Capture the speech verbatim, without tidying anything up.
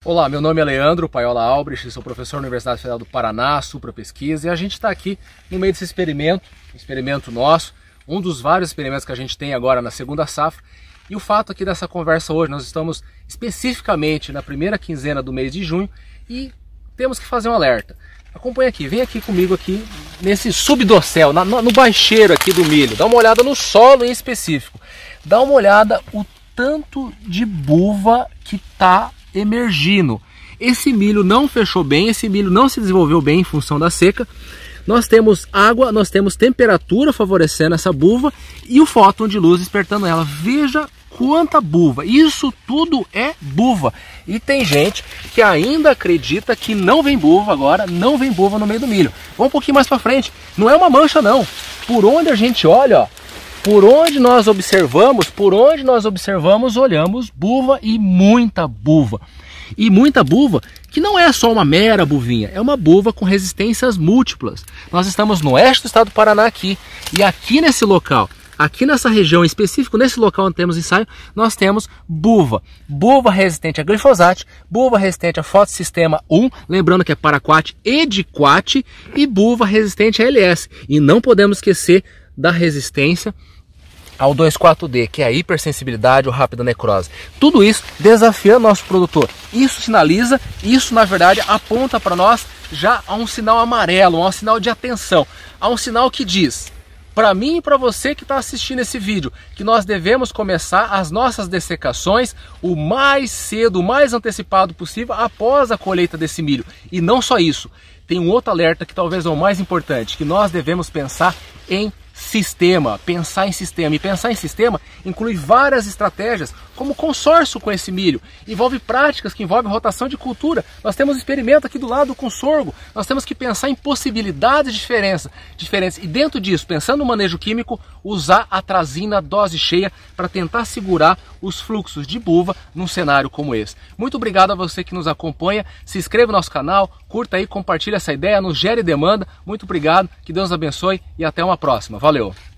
Olá, meu nome é Leandro Paiola Albrecht, sou professor na Universidade Federal do Paraná, Supra Pesquisa, e a gente está aqui no meio desse experimento, experimento nosso, um dos vários experimentos que a gente tem agora na segunda safra. E o fato aqui dessa conversa hoje, nós estamos especificamente na primeira quinzena do mês de junho e temos que fazer um alerta. Acompanha aqui, vem aqui comigo aqui nesse subdossel, na, no baixeiro aqui do milho, dá uma olhada no solo em específico, dá uma olhada o tanto de buva que está emergindo. Esse milho não fechou bem, esse milho não se desenvolveu bem em função da seca. Nós temos água, nós temos temperatura favorecendo essa buva e o fóton de luz despertando ela. Veja quanta buva, isso tudo é buva. E tem gente que ainda acredita que não vem buva agora, não vem buva no meio do milho. Vamos um pouquinho mais para frente, não é uma mancha não. Por onde a gente olha, ó, por onde nós observamos, por onde nós observamos, olhamos buva e muita buva. E muita buva que não é só uma mera buvinha, é uma buva com resistências múltiplas. Nós estamos no oeste do estado do Paraná aqui, e aqui nesse local, aqui nessa região em específico, nesse local onde temos ensaio, nós temos buva. Buva resistente a glifosato, buva resistente a fotossistema um, lembrando que é paraquat e diquat, e buva resistente a L S. E não podemos esquecer da resistência ao dois quatro D, que é a hipersensibilidade ou rápida necrose. Tudo isso desafiando nosso produtor. Isso sinaliza, isso na verdade aponta para nós já a um sinal amarelo, a um sinal de atenção, a um sinal que diz para mim e para você que está assistindo esse vídeo, que nós devemos começar as nossas dessecações o mais cedo, o mais antecipado possível após a colheita desse milho. E não só isso, tem um outro alerta que talvez é o mais importante, que nós devemos pensar em sistema, pensar em sistema. E pensar em sistema inclui várias estratégias, como consórcio com esse milho, envolve práticas que envolvem rotação de cultura. Nós temos experimento aqui do lado com sorgo, nós temos que pensar em possibilidades diferentes, diferentes. E dentro disso, pensando no manejo químico, usar a atrazina dose cheia para tentar segurar os fluxos de buva num cenário como esse. Muito obrigado a você que nos acompanha, se inscreva no nosso canal, curta aí, compartilha essa ideia, nos gere demanda. Muito obrigado, que Deus abençoe e até uma próxima. Valeu!